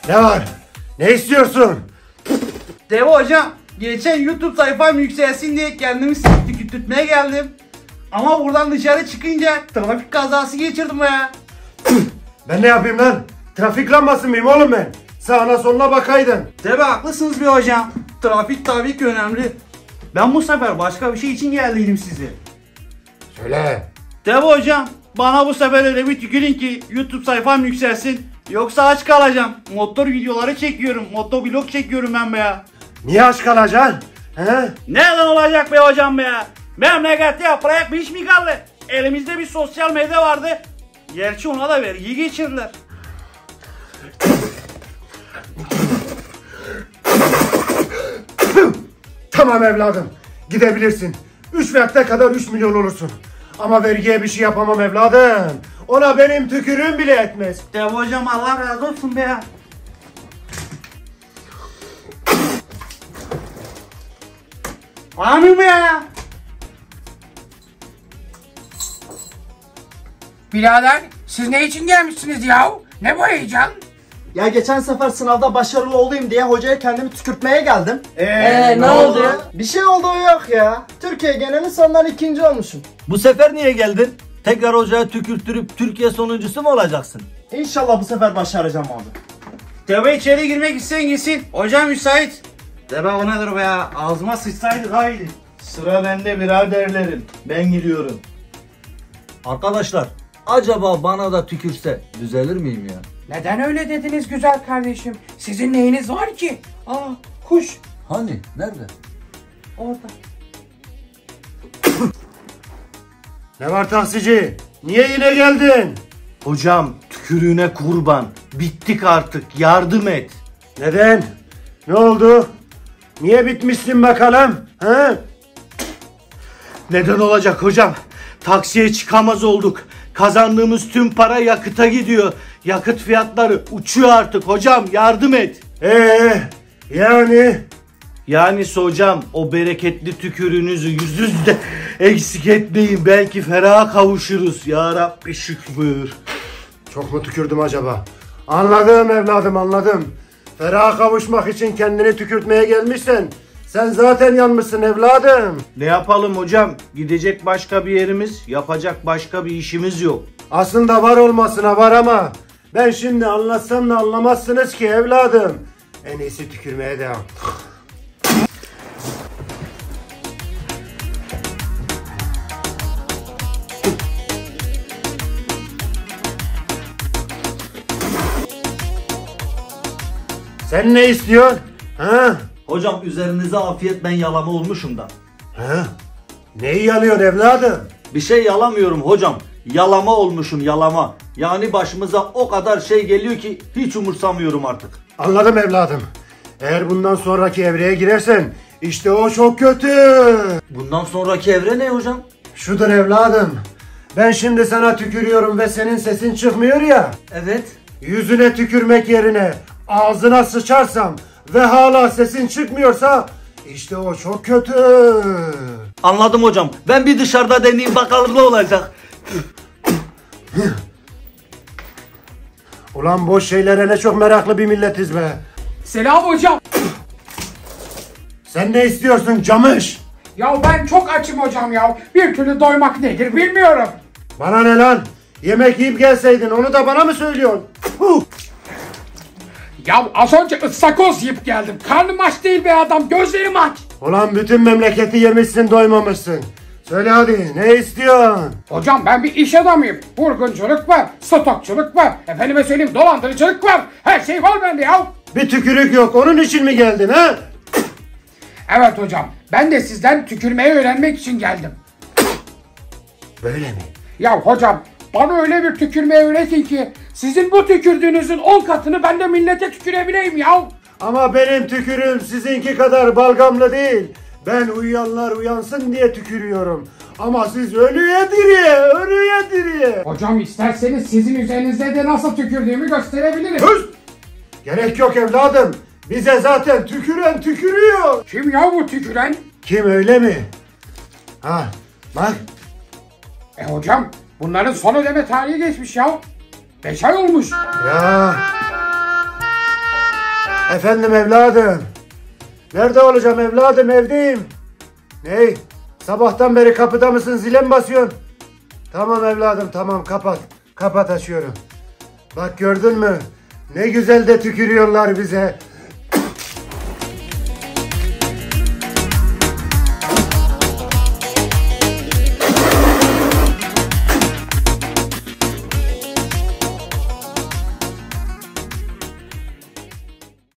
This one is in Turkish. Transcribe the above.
Ne var? Ne istiyorsun? Devo hocam, geçen YouTube sayfam yükselsin diye kendimi tükürtmeye geldim. Ama buradan dışarı çıkınca trafik kazası geçirdim ya. Ben ne yapayım lan? Trafik lambası mıyım oğlum ben? Sağına soluna bakaydın. Tabi haklısınız bir hocam. Trafik tabii ki önemli. Ben bu sefer başka bir şey için geldiydim size. Söyle. Devo hocam, bana bu sefer öyle bir tükürün ki YouTube sayfam yükselsin. Yoksa aç kalacağım. Motor videoları çekiyorum. Motovlog çekiyorum ben be ya. Niye aç kalacaksın? He? Nereden olacak be hocam be ya? Memlekette yapacak bir iş mi kaldı? Elimizde bir sosyal medya vardı. Gerçi ona da vergi geçirdiler. Tamam evladım. Gidebilirsin. 3 vakte kadar 3 milyon olursun. Ama vergiye bir şey yapamam evladım. Ona benim tükürüğüm bile etmez. Devo hocam, Allah razı olsun be ya. Amin be ya. Birader, siz ne için gelmişsiniz yahu? Ne bu heyecan? Ya geçen sefer sınavda başarılı olayım diye hocaya kendimi tükürtmeye geldim. Ne oldu? Bir şey olduğu yok ya. Türkiye geneli sondan ikinci olmuşum. Bu sefer niye geldin? Tekrar hocaya tükürttürüp Türkiye sonuncusu mu olacaksın? İnşallah bu sefer başaracağım abi. Devo içeri girmek isteyen gitsin. Hocam müsait. Devo o nedir be ya? Ağzıma sıçsaydı daha iyiydi. Sıra bende biraderlerim. Ben gidiyorum. Arkadaşlar, acaba bana da tükürse düzelir miyim ya? Neden öyle dediniz güzel kardeşim? Sizin neyiniz var ki? Aa, kuş Hani? Nerede? orada. Ne var taksici? Niye yine geldin? Hocam, tükürüğüne kurban. Bittik artık. Yardım et. Neden? Ne oldu? Niye bitmişsin bakalım? He? Neden olacak hocam? Taksiye çıkamaz olduk. Kazandığımız tüm para yakıta gidiyor. Yakıt fiyatları uçuyor artık hocam. Yardım et. Yani? Yani hocam, o bereketli tükürüğünüzü yüzünüzde eksik etmeyin. Belki feraha kavuşuruz. Ya Rabbi şükür. Çok mu tükürdüm acaba? Anladım evladım, anladım. Feraha kavuşmak için kendini tükürtmeye gelmişsen sen zaten yanmışsın evladım. Ne yapalım hocam? Gidecek başka bir yerimiz, yapacak başka bir işimiz yok. Aslında var olmasına var ama ben şimdi anlatsam da anlamazsınız ki evladım. En iyisi tükürmeye devam. Sen ne istiyorsun? Ha? Hocam üzerinize afiyet, ben yalama olmuşum da. Ha? Neyi yalıyorsun evladım? Bir şey yalamıyorum hocam. Yalama olmuşum, yalama. Yani başımıza o kadar şey geliyor ki hiç umursamıyorum artık. Anladım evladım. Eğer bundan sonraki evreye girersen işte o çok kötü. Bundan sonraki evre ne hocam? Şudur evladım. Ben şimdi sana tükürüyorum ve senin sesin çıkmıyor ya. Evet. Yüzüne tükürmek yerine ağzına sıçarsam ve hala sesin çıkmıyorsa işte o çok kötü. Anladım hocam. Ben bir dışarıda deneyeyim bakalım ne olacak. Ulan boş şeylere ne çok meraklı bir milletiz be. Selam hocam. Sen ne istiyorsun camış? Ya ben çok açım hocam ya. Bir türlü doymak nedir bilmiyorum. Bana ne lan? Yemek yiyip gelseydin onu da bana mı söylüyorsun? Puh! Ya az önce ıstakoz yiyip geldim. Karnım aç değil be adam, gözlerim aç. Ulan bütün memleketi yemişsin doymamışsın. Söyle hadi ne istiyorsun? Hocam ben bir iş adamıyım. Vurgunculuk var, stokçuluk var. Efendime söyleyeyim dolandırıcılık var. Her şey var bende ya. Bir tükürük yok onun için mi geldin ha? Evet hocam, ben de sizden tükürmeyi öğrenmek için geldim. Böyle mi? Ya hocam, bana öyle bir tükürmeyi öğretin ki sizin bu tükürdüğünüzün 10 katını ben de millete tükürebileyim ya. Ama benim tükürüğüm sizinki kadar balgamlı değil. Ben uyuyanlar uyansın diye tükürüyorum. Ama siz ölüye diriye. Hocam isterseniz sizin üzerinizde de nasıl tükürdüğümü gösterebilirim. Hız! Gerek yok evladım. Bize zaten tüküren tükürüyor. Kim ya bu tüküren? Kim öyle mi? Ha bak. Hocam bunların son ödeme tarihi geçmiş ya. 5 ay olmuş. Ya Efendim evladım. Nerede olacağım evladım, evdeyim. Ney? Sabahtan beri kapıda mısın, zile mi basıyorsun? Tamam evladım tamam, kapat. Kapat, açıyorum. Bak gördün mü? Ne güzel de tükürüyorlar bize.